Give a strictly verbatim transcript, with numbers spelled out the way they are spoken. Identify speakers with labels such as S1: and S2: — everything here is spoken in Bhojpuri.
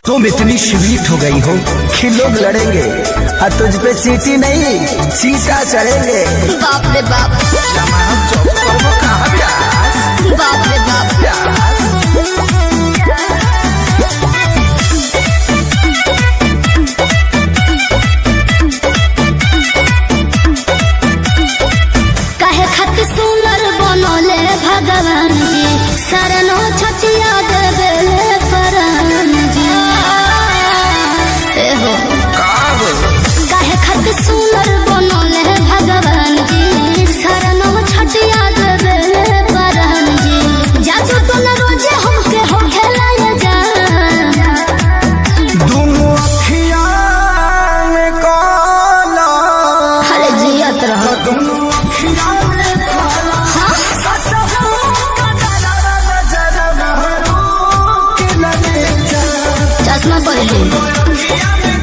S1: तुम इतनी स्वीट हो गई हो कि लोग लड़ेंगे और तुझ पे चींटी नहीं चींटा चढ़ेंगे।
S2: बाप रे बाप, बाप रे बाप। काहे खातिर सुंदर बनोले भगवान जी, शरणो छटिया देवे परान जी। काहे खातिर सुंदर बनोले भगवान जी, शरणो छटिया देवे परान जी। जादू तो न रोजे हमके हो खेलाया जा,
S1: दोनों अखियां में काला।
S2: अरे जियत रहो
S1: दोनों अखियां में काला।
S2: हाँ?
S1: चश्मा
S2: पहले